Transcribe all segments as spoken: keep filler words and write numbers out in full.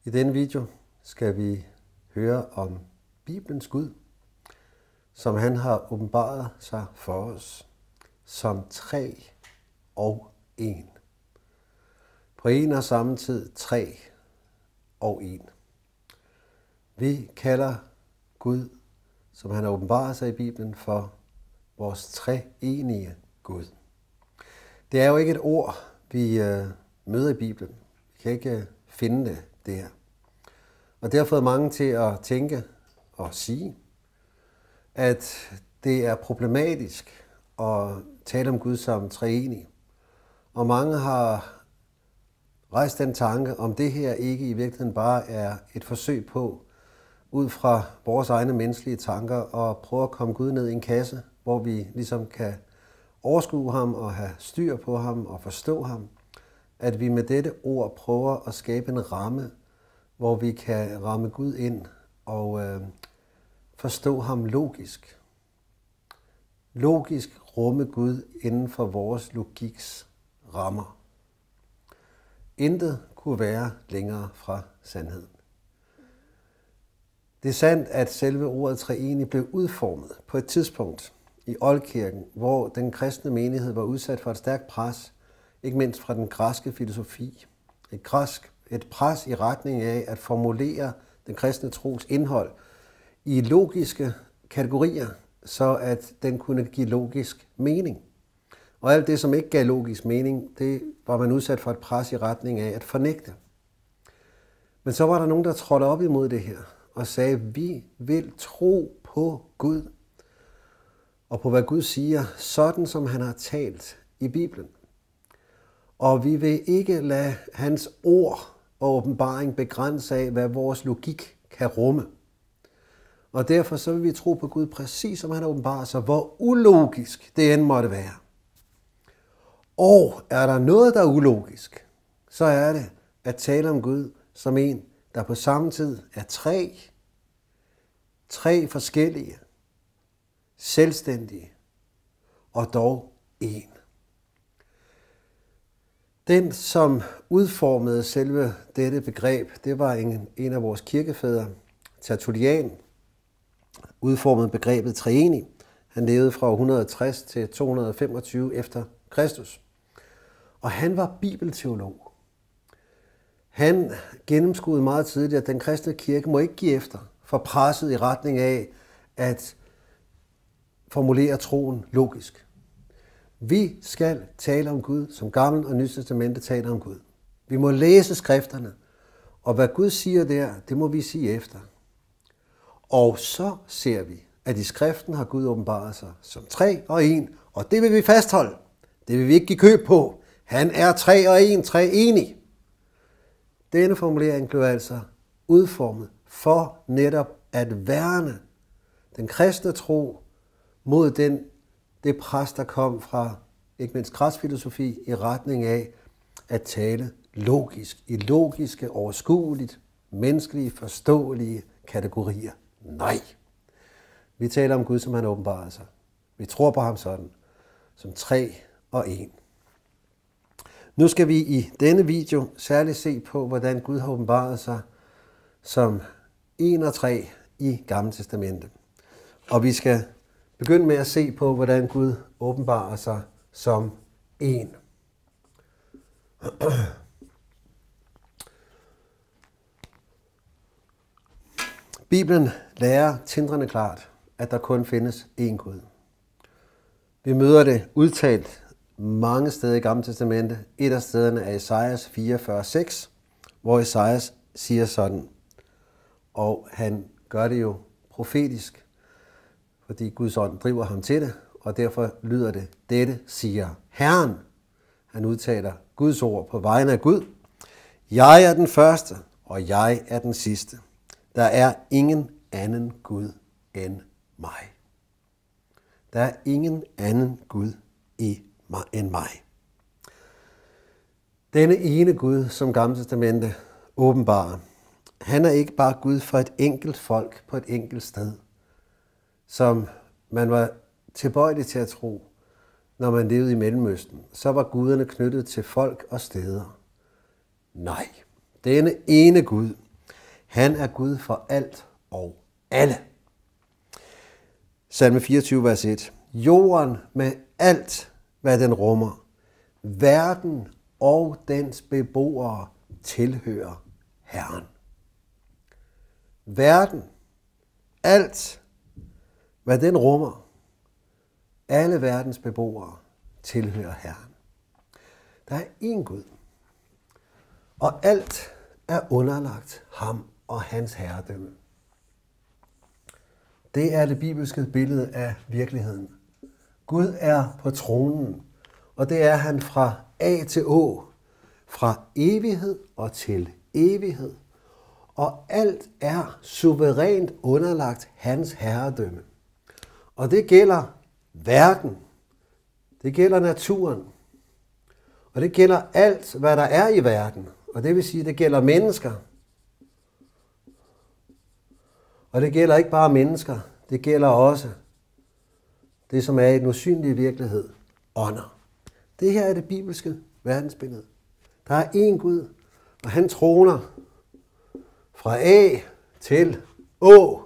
I denne video skal vi høre om Bibelens Gud, som han har åbenbaret sig for os som tre og en. På en og samme tid tre og en. Vi kalder Gud, som han har åbenbaret sig i Bibelen, for vores treenige Gud. Det er jo ikke et ord, vi øh, møder i Bibelen. Vi kan ikke finde det, det her. Og det har fået mange til at tænke og sige, at det er problematisk at tale om Gud som treenig. Og mange har rejst den tanke, om det her ikke i virkeligheden bare er et forsøg på, ud fra vores egne menneskelige tanker, at prøve at komme Gud ned i en kasse, hvor vi ligesom kan overskue ham og have styr på ham og forstå ham. At vi med dette ord prøver at skabe en ramme, hvor vi kan ramme Gud ind og øh, forstå ham logisk. Logisk rumme Gud inden for vores logiks rammer. Intet kunne være længere fra sandheden. Det er sandt, at selve ordet treenig blev udformet på et tidspunkt i oldkirken, hvor den kristne menighed var udsat for et stærkt pres, ikke mindst fra den græske filosofi. Et, græsk, et pres i retning af at formulere den kristne tros indhold i logiske kategorier, så at den kunne give logisk mening. Og alt det, som ikke gav logisk mening, det var man udsat for et pres i retning af at fornægte. Men så var der nogen, der trådte op imod det her og sagde, vi vil tro på Gud og på hvad Gud siger, sådan som han har talt i Bibelen. Og vi vil ikke lade hans ord og åbenbaring begrænse af, hvad vores logik kan rumme. Og derfor så vil vi tro på Gud præcis som han åbenbarer sig, hvor ulogisk det end måtte være. Og er der noget, der er ulogisk, så er det at tale om Gud som en, der på samme tid er tre, tre forskellige, selvstændige og dog en. Den, som udformede selve dette begreb, det var en, en af vores kirkefædre, Tertullian, udformede begrebet treenig. Han levede fra et hundrede og tres til to hundrede og femogtyve efter Kristus. Og han var bibelteolog. Han gennemskuede meget tidligt, at den kristne kirke må ikke give efter for presset i retning af at formulere troen logisk. Vi skal tale om Gud, som Gammel og Nyt Testamente taler om Gud. Vi må læse skrifterne, og hvad Gud siger der, det må vi sige efter. Og så ser vi, at i skriften har Gud åbenbaret sig som tre og en, og det vil vi fastholde. Det vil vi ikke give køb på. Han er tre og en, treenig. Denne formulering blev altså udformet for netop at værne den kristne tro mod den, det pres, der kom fra ikke mindst græsk filosofi i retning af at tale logisk, i logiske, overskueligt, menneskelige, forståelige kategorier. Nej. Vi taler om Gud, som han åbenbarer sig. Vi tror på ham sådan, som tre og en. Nu skal vi i denne video særligt se på, hvordan Gud har åbenbaret sig som en og tre i Gamle Testamente. Og vi skal begynde med at se på, hvordan Gud åbenbarer sig som en. Bibelen lærer tindrende klart, at der kun findes én Gud. Vi møder det udtalt mange steder i Gamle Testamente. Et af stederne er Esajas fireogfyrre seks, hvor Esajas siger sådan, og han gør det jo profetisk, fordi Guds ånd driver ham til det, og derfor lyder det, dette siger Herren. Han udtaler Guds ord på vegne af Gud. Jeg er den første, og jeg er den sidste. Der er ingen anden Gud end mig. Der er ingen anden Gud i mig end mig. Denne ene Gud, som Gamle Testamente åbenbarer, han er ikke bare Gud for et enkelt folk på et enkelt sted, som man var tilbøjelig til at tro, når man levede i Mellemøsten. Så var guderne knyttet til folk og steder. Nej, denne ene Gud Han er Gud for alt og alle. Salme fireogtyve, vers et. Jorden med alt, hvad den rummer, verden og dens beboere tilhører Herren. Verden, alt, hvad den rummer, alle verdens beboere tilhører Herren. Der er én Gud, og alt er underlagt ham og hans herredømme. Det er det bibelske billede af virkeligheden. Gud er på tronen, og det er han fra A til Å, fra evighed og til evighed. Og alt er suverænt underlagt hans herredømme. Og det gælder verden, det gælder naturen, og det gælder alt, hvad der er i verden. Og det vil sige, det gælder mennesker. Og det gælder ikke bare mennesker, det gælder også det, som er i den usynlige virkelighed, ånder. Det her er det bibelske verdensbillede. Der er én Gud, og han troner fra A til Å,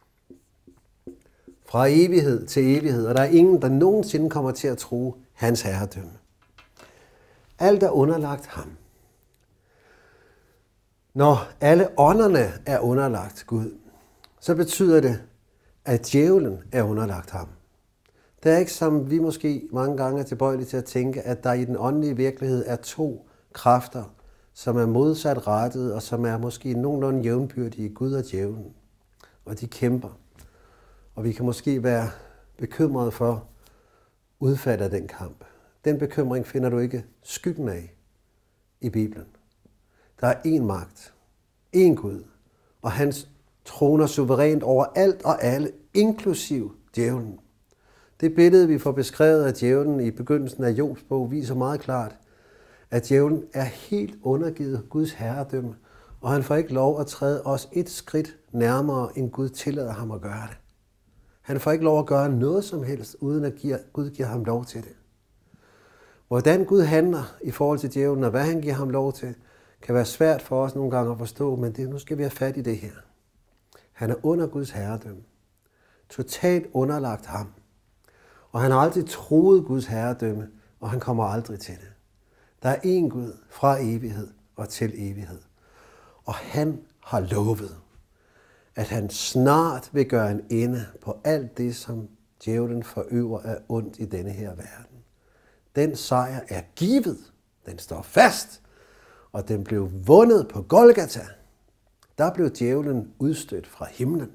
fra evighed til evighed, og der er ingen, der nogensinde kommer til at tro hans herredømme. Alt er underlagt ham. Når alle ånderne er underlagt Gud, så betyder det, at djævlen er underlagt ham. Det er ikke, som vi måske mange gange er tilbøjelige til at tænke, at der i den åndelige virkelighed er to kræfter, som er modsat rettet, og som er måske nogenlunde jævnbyrdige, Gud og djævlen. Og de kæmper. Og vi kan måske være bekymrede for udfaldet af den kamp. Den bekymring finder du ikke skyggen af i Bibelen. Der er én magt, én Gud, og hans troner suverænt over alt og alle, inklusiv djævlen. Det billede, vi får beskrevet af djævlen i begyndelsen af Jobs bog, viser meget klart, at djævlen er helt undergivet Guds herredømme, og han får ikke lov at træde os et skridt nærmere, end Gud tillader ham at gøre det. Han får ikke lov at gøre noget som helst, uden at Gud giver ham lov til det. Hvordan Gud handler i forhold til djævlen, og hvad han giver ham lov til, kan være svært for os nogle gange at forstå, men det, nu skal vi have fat i det her. Han er under Guds herredømme. Totalt underlagt ham. Og han har aldrig troet Guds herredømme, og han kommer aldrig til det. Der er én Gud fra evighed og til evighed. Og han har lovet, at han snart vil gøre en ende på alt det, som djævlen forøver af ondt i denne her verden. Den sejr er givet. Den står fast. Og den blev vundet på Golgata. Der blev djævlen udstødt fra himlen.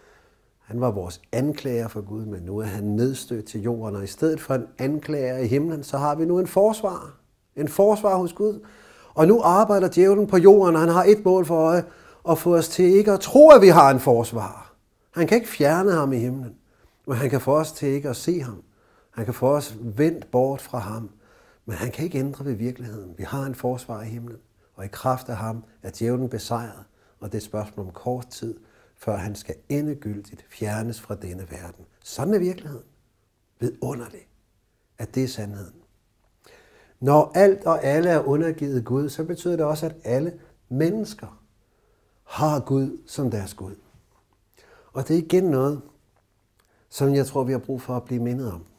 Han var vores anklager for Gud, men nu er han nedstødt til jorden. Og i stedet for en anklager i himlen, så har vi nu en forsvar. En forsvar hos Gud. Og nu arbejder djævlen på jorden, og han har et mål for øje, at få os til ikke at tro, at vi har en forsvar. Han kan ikke fjerne ham i himlen, men han kan få os til ikke at se ham. Han kan få os vendt bort fra ham, men han kan ikke ændre ved virkeligheden. Vi har en forsvar i himlen, og i kraft af ham er djævlen besejret, og det er et spørgsmål om kort tid, før han skal endegyldigt fjernes fra denne verden. Sådan er virkeligheden. Vidunderligt, at det er sandheden. Når alt og alle er undergivet Gud, så betyder det også, at alle mennesker har Gud som deres Gud. Og det er igen noget, som jeg tror, vi har brug for at blive mindet om.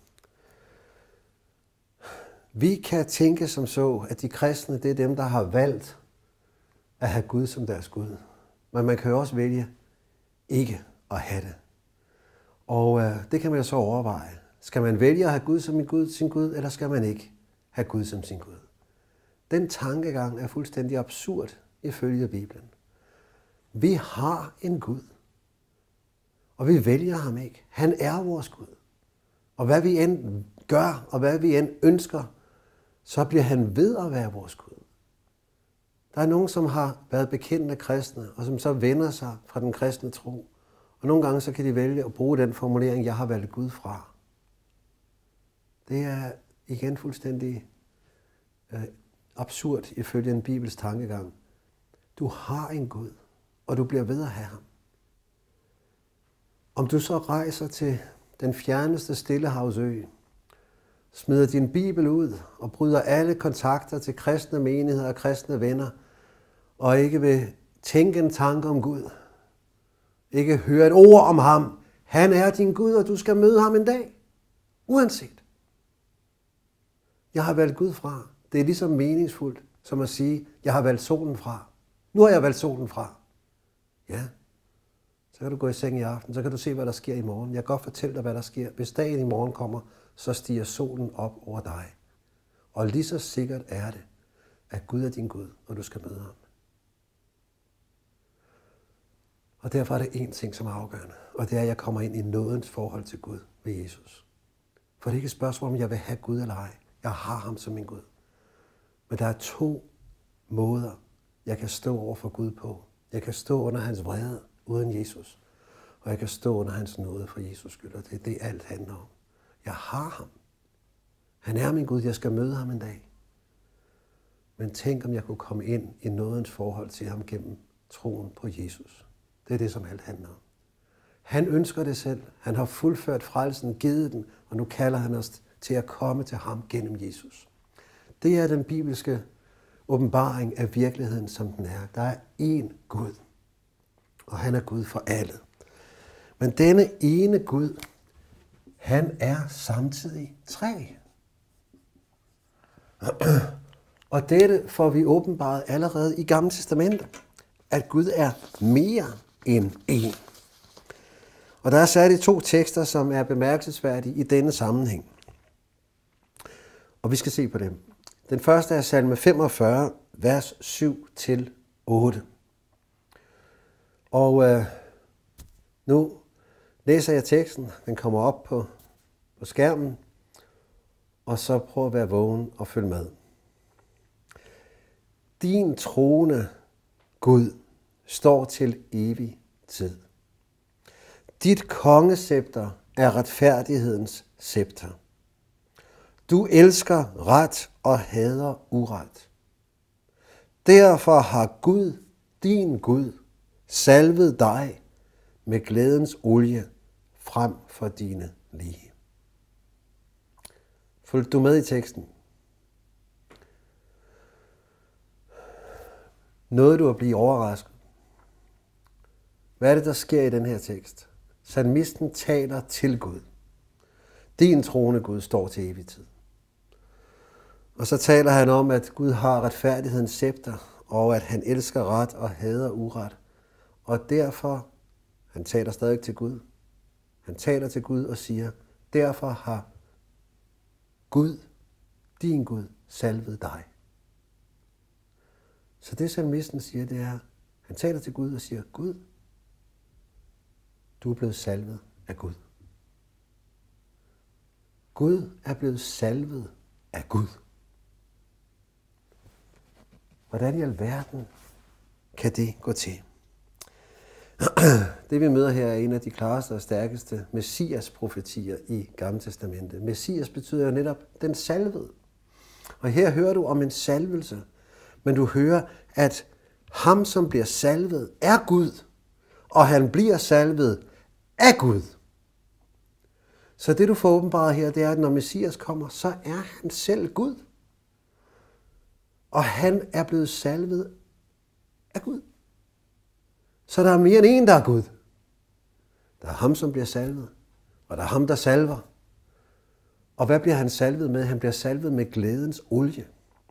Vi kan tænke som så, at de kristne, det er dem, der har valgt at have Gud som deres Gud. Men man kan jo også vælge ikke at have det. Og øh, det kan man jo så overveje. Skal man vælge at have Gud som sin Gud, sin Gud, eller skal man ikke have Gud som sin Gud? Den tankegang er fuldstændig absurd ifølge Bibelen. Vi har en Gud, og vi vælger ham ikke. Han er vores Gud. Og hvad vi end gør, og hvad vi end ønsker, så bliver han ved at være vores Gud. Der er nogen, som har været bekendte kristne, og som så vender sig fra den kristne tro. Og nogle gange så kan de vælge at bruge den formulering, jeg har valgt Gud fra. Det er igen fuldstændig øh, absurd ifølge en bibelsk tankegang. Du har en Gud, og du bliver ved at have ham. Om du så rejser til den fjerneste Stillehavsø, smider din bibel ud og bryder alle kontakter til kristne menigheder og kristne venner, og ikke vil tænke en tanke om Gud. Ikke høre et ord om ham. Han er din Gud, og du skal møde ham en dag. Uanset. Jeg har valgt Gud fra. Det er ligesom meningsfuldt, som at sige, jeg har valgt solen fra. Nu har jeg valgt solen fra. Ja. Så kan du gå i seng i aften, så kan du se, hvad der sker i morgen. Jeg kan godt fortælle dig, hvad der sker. Hvis dagen i morgen kommer, så stiger solen op over dig. Og lige så sikkert er det, at Gud er din Gud, og du skal møde ham. Og derfor er det én ting, som er afgørende, og det er, at jeg kommer ind i nådens forhold til Gud ved Jesus. For det er ikke et spørgsmål, om jeg vil have Gud eller ej. Jeg har ham som min Gud. Men der er to måder, jeg kan stå over for Gud på. Jeg kan stå under hans vrede uden Jesus, og jeg kan stå under hans nåde for Jesus skyld, og det er det, alt handler om. Jeg har ham. Han er min Gud, jeg skal møde ham en dag. Men tænk, om jeg kunne komme ind i nådens forhold til ham gennem troen på Jesus. Det er det, som alt handler om. Han ønsker det selv. Han har fuldført frelsen, givet den, og nu kalder han os til at komme til ham gennem Jesus. Det er den bibelske åbenbaring af virkeligheden, som den er. Der er én Gud, og han er Gud for alle. Men denne ene Gud, han er samtidig tre. Og dette får vi åbenbaret allerede i Gamle Testamentet, at Gud er mere end én. Og der er særligt to tekster, som er bemærkelsesværdige i denne sammenhæng. Og vi skal se på dem. Den første er salme femogfyrre, vers syv til otte. Og øh, nu læser jeg teksten. Den kommer op på, på skærmen. Og så prøv at være vågen og følge med. Din trone, Gud, står til evig tid. Dit kongescepter er retfærdighedens scepter. Du elsker ret og hader uret. Derfor har Gud, din Gud, salvet dig med glædens olie frem for dine lige. Følg du med i teksten? Nåede du at blive overrasket? Hvad er det, der sker i den her tekst? Salmisten taler til Gud. Din trone, Gud, står til evig tid. Og så taler han om, at Gud har retfærdighedens scepter, og at han elsker ret og hader uret. Og derfor, han taler stadig til Gud. Han taler til Gud og siger, derfor har Gud, din Gud, salvet dig. Så det salmisten siger, det er, han taler til Gud og siger, Gud, du er blevet salvet af Gud. Gud er blevet salvet af Gud. Hvordan i alverden kan det gå til? Det vi møder her er en af de klareste og stærkeste Messias-profetier i Gamle Testamentet. Messias betyder jo netop den salvede. Og her hører du om en salvelse, men du hører, at ham, som bliver salvet, er Gud, og han bliver salvet af Gud. Så det du får åbenbaret her, det er, at når Messias kommer, så er han selv Gud. Og han er blevet salvet af Gud. Så der er mere end en, der er Gud. Der er ham, som bliver salvet, og der er ham, der salver. Og hvad bliver han salvet med? Han bliver salvet med glædens olie.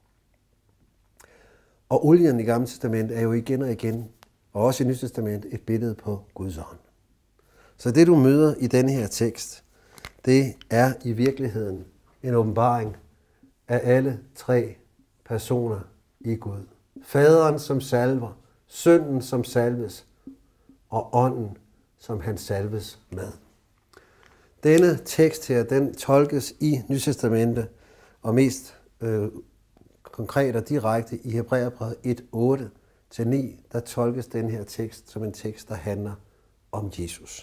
Og olien i Gamle Testament er jo igen og igen, og også i Nye Testament, et billede på Guds ånd. Så det du møder i denne her tekst, det er i virkeligheden en åbenbaring af alle tre personer i Gud. Faderen som salver, Sønnen som salves, og ånden som han salves med. Denne tekst her, den tolkes i Nye Testamentet, og mest øh, konkret og direkte i Hebræerbrevet et, otte til ni, der tolkes den her tekst som en tekst, der handler om Jesus.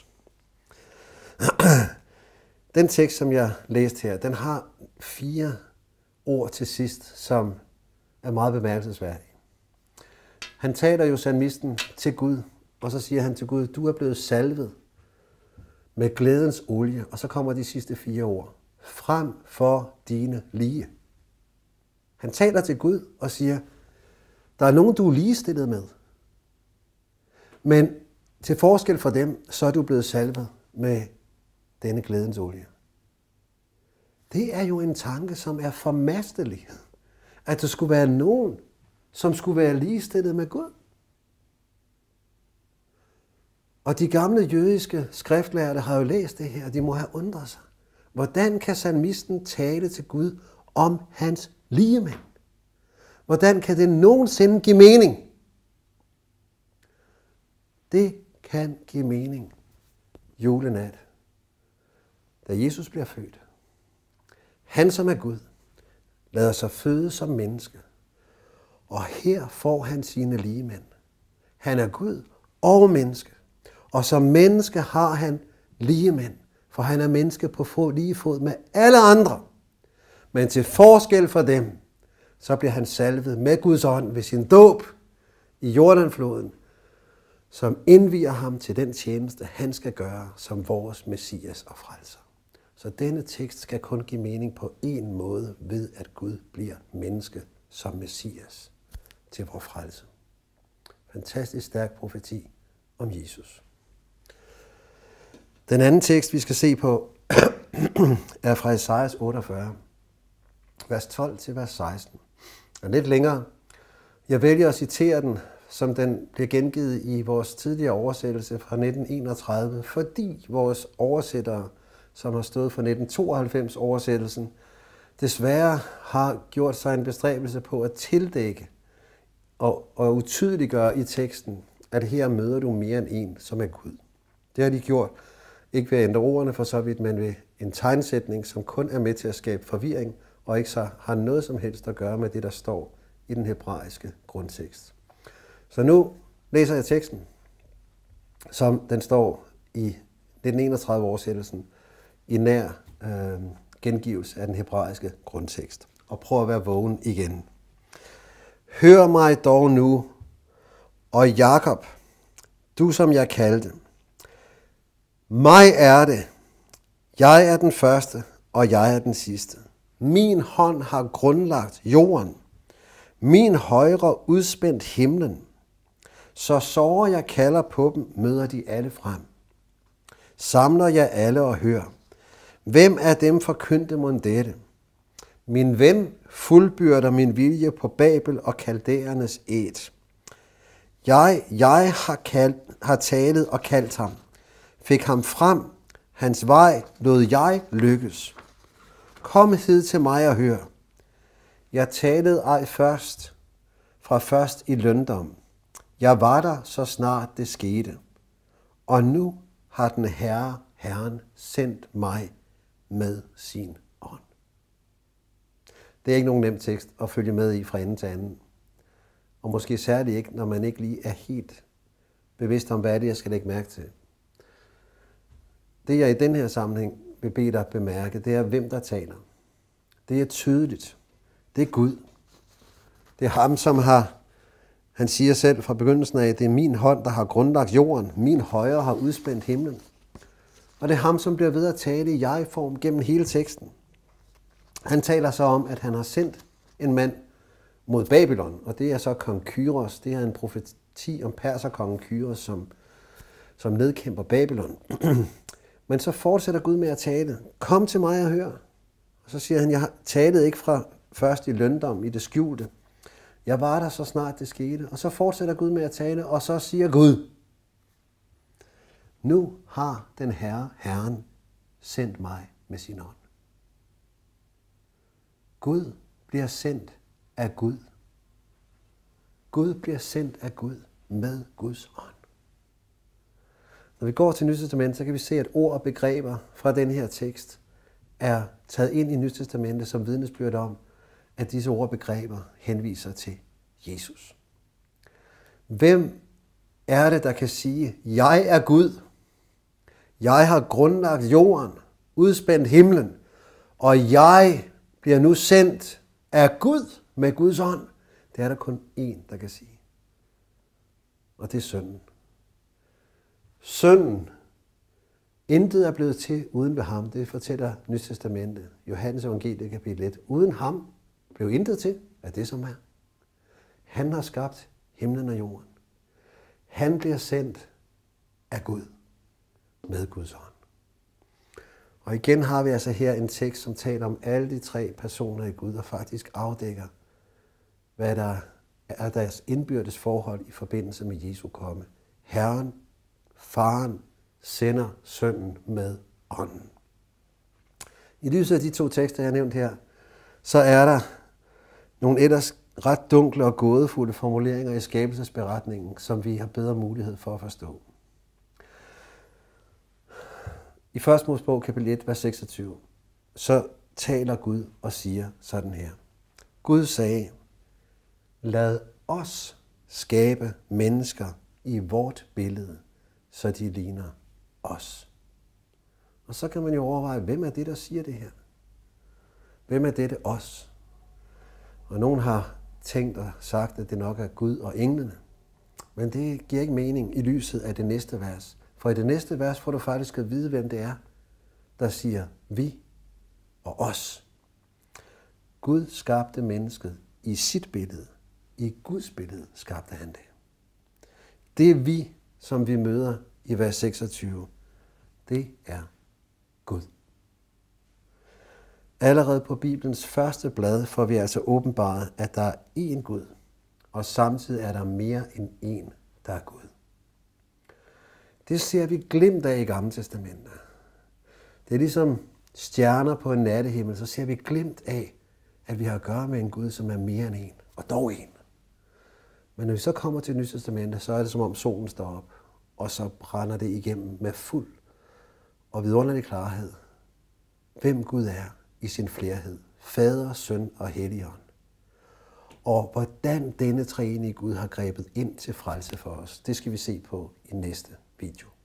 Den tekst, som jeg læste her, den har fire ord til sidst, som er meget bemærkelsesværdige. Han taler jo salmisten til Gud, og så siger han til Gud, du er blevet salvet med glædens olie, og så kommer de sidste fire ord. Frem for dine lige. Han taler til Gud og siger, der er nogen, du er ligestillet med. Men til forskel fra dem, så er du blevet salvet med denne glædens olie. Det er jo en tanke, som er formastelig. At der skulle være nogen, som skulle være ligestillet med Gud. Og de gamle jødiske skriftlærte har jo læst det her, og de må have undret sig. Hvordan kan salmisten tale til Gud om hans ligemænd? Hvordan kan det nogensinde give mening? Det kan give mening julenat, da Jesus bliver født. Han, som er Gud, lader sig føde som menneske, og her får han sine ligemænd. Han er Gud og menneske, og som menneske har han ligemænd, for han er menneske på fod, lige fod med alle andre. Men til forskel fra dem, så bliver han salvet med Guds ånd ved sin dåb i Jordanfloden, som indvier ham til den tjeneste, han skal gøre som vores Messias og frelser. Så denne tekst skal kun give mening på én måde ved, at Gud bliver menneske som Messias til vores frelse. Fantastisk stærk profeti om Jesus. Den anden tekst, vi skal se på, er fra Esajas otteogfyrre, vers tolv til vers seksten. Og lidt længere. Jeg vælger at citere den, som den bliver gengivet i vores tidligere oversættelse fra nitten enogtredive, fordi vores oversættere, som har stået for nitten tooghalvfems oversættelsen, desværre har gjort sig en bestræbelse på at tildække og, og utydeliggøre i teksten, at her møder du mere end en, som er Gud. Det har de gjort, ikke ved at ændre ordene for så vidt, men ved en tegnsætning, som kun er med til at skabe forvirring, og ikke så har noget som helst at gøre med det, der står i den hebraiske grundtekst. Så nu læser jeg teksten, som den står i nitten enogtredive oversættelsen, i nær øh, gengivelse af den hebraiske grundtekst. Og prøv at være vågen igen. Hør mig dog nu, og Jakob, du som jeg kaldte. Mig er det. Jeg er den første, og jeg er den sidste. Min hånd har grundlagt jorden. Min højre udspændt himlen. Så såre jeg kalder på dem, møder de alle frem. Samler jeg alle og hører. Hvem af dem forkyndte mon dette? Min ven fuldbyrder min vilje på Babel og kaldæernes æt. Jeg, jeg har, kaldt, har talet og kaldt ham. Fik ham frem. Hans vej lod jeg lykkes. Kom hed til mig og hør. Jeg talede ej først, fra først i løndom. Jeg var der, så snart det skete. Og nu har den Herre, Herren, sendt mig med sin ånd. Det er ikke nogen nem tekst at følge med i fra ende til anden. Og måske særligt ikke, når man ikke lige er helt bevidst om, hvad er det, jeg skal lægge mærke til. Det jeg i den her sammenhæng vil bede dig bemærke, det er, hvem der taler. Det er tydeligt. Det er Gud. Det er ham, som har, han siger selv fra begyndelsen af, det er min hånd, der har grundlagt jorden. Min højre har udspændt himlen. Og det er ham, som bliver ved at tale i jeg-form gennem hele teksten. Han taler så om, at han har sendt en mand mod Babylon, og det er så kong Kyros. Det er en profeti om perserkongen Kyros, som, som nedkæmper Babylon. Men så fortsætter Gud med at tale. Kom til mig og hør. Og så siger han, jeg talede ikke fra først i løndom, i det skjulte. Jeg var der, så snart det skete. Og så fortsætter Gud med at tale, og så siger Gud, nu har den Herre, Herren, sendt mig med sin ånd. Gud bliver sendt af Gud. Gud bliver sendt af Gud med Guds ånd. Når vi går til Nyt Testament, så kan vi se, at ord og begreber fra den her tekst er taget ind i Nyt Testamentet som vidnesbyrd om, at disse ord og begreber henviser til Jesus. Hvem er det, der kan sige, jeg er Gud? Jeg har grundlagt jorden, udspændt himlen, og jeg bliver nu sendt af Gud med Guds ånd. Det er der kun én, der kan sige. Og det er Sønnen. Sønnen. Intet er blevet til uden ved ham. Det fortæller Nyt Testamentet. Johannes Evangeliet kapitel et. Uden ham blev intet til af det, som er. Han har skabt himlen og jorden. Han bliver sendt af Gud med Guds ånd. Og igen har vi altså her en tekst, som taler om alle de tre personer i Gud, og faktisk afdækker, hvad der er deres indbyrdes forhold i forbindelse med Jesu komme. Herren, Faren, sender Sønnen med ånden. I lyset af de to tekster, jeg har nævnt her, så er der nogle ellers ret dunkle og gådefulde formuleringer i skabelsesberetningen, som vi har bedre mulighed for at forstå. I første Mosebog kapitel et, vers seksogtyve, så taler Gud og siger sådan her. Gud sagde, lad os skabe mennesker i vort billede, så de ligner os. Og så kan man jo overveje, hvem er det, der siger det her? Hvem er dette os? Og nogen har tænkt og sagt, at det nok er Gud og englene. Men det giver ikke mening i lyset af det næste vers. For i det næste vers får du faktisk at vide, hvem det er, der siger vi og os. Gud skabte mennesket i sit billede. I Guds billede skabte han det. Det er vi, som vi møder i vers seksogtyve. Det er Gud. Allerede på Bibelens første blad får vi altså åbenbaret, at der er én Gud, og samtidig er der mere end én, der er Gud. Det ser vi glimt af i Gamle Testamentet. Det er ligesom stjerner på en nattehimmel, så ser vi glimt af, at vi har at gøre med en Gud, som er mere end en, og dog en. Men når vi så kommer til Nye Testamentet, så er det som om solen står op, og så brænder det igennem med fuld og vidunderlig klarhed, hvem Gud er i sin flerhed, Fader, Søn og Helligånd. Og hvordan denne treenige Gud har grebet ind til frelse for os, det skal vi se på i næste video.